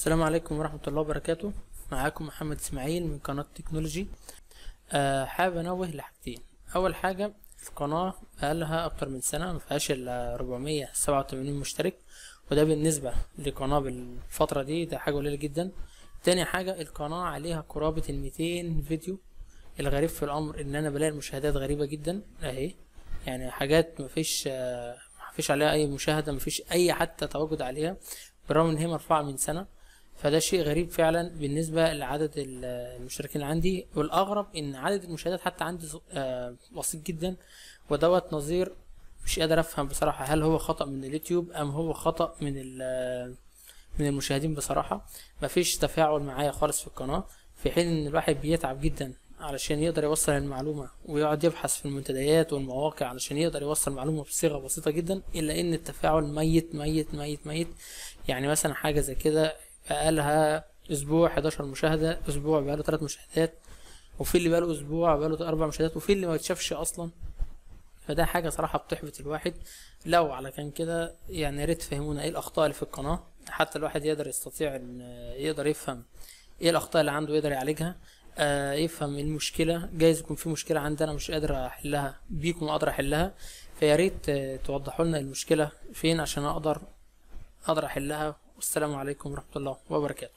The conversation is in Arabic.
السلام عليكم ورحمة الله وبركاته. معاكم محمد اسماعيل من قناة تكنولوجي. حابب انوه لحاجتين. اول حاجة، القناة بقالها اكتر من سنة مفيهاش الا 487 مشترك، وده بالنسبة لقناة بالفترة دي ده حاجة قليلة جدا. تاني حاجة، القناة عليها قرابة 200 فيديو. الغريب في الامر ان انا بلاقي المشاهدات غريبة جدا اهي، يعني حاجات مفيش عليها اي مشاهدة، مفيش اي حتى تواجد عليها، بالرغم ان هي مرفوعة من سنة. فده شيء غريب فعلا بالنسبة لعدد المشتركين اللي عندي، والأغرب إن عدد المشاهدات حتى عندي بسيط جدا، ودوت نظير مش قادر أفهم بصراحة هل هو خطأ من اليوتيوب أم هو خطأ من المشاهدين. بصراحة مفيش تفاعل معايا خالص في القناة، في حين إن الواحد بيتعب جدا علشان يقدر يوصل المعلومة، ويقعد يبحث في المنتديات والمواقع علشان يقدر يوصل المعلومة بصيغة بسيطة جدا، إلا إن التفاعل ميت ميت ميت ميت. يعني مثلا حاجة زي كده بقالها اسبوع 11 مشاهدة، اسبوع بقاله 3 مشاهدات، وفي اللي بقاله اسبوع بقاله 4 مشاهدات، وفي اللي ما يتشافش اصلا. فده حاجة صراحة بتحبط الواحد. لو على كان كده يعني يا ريت تفهمونا ايه الاخطاء اللي في القناة، حتى الواحد يقدر يستطيع ان يقدر يفهم ايه الاخطاء اللي عنده يقدر يعالجها. يفهم المشكلة، جايز يكون في مشكلة عندي انا مش قادر احلها، بيكم اقدر احلها. فيا ريت توضحوا لنا المشكلة فين عشان اقدر احلها. والسلام عليكم ورحمة الله وبركاته.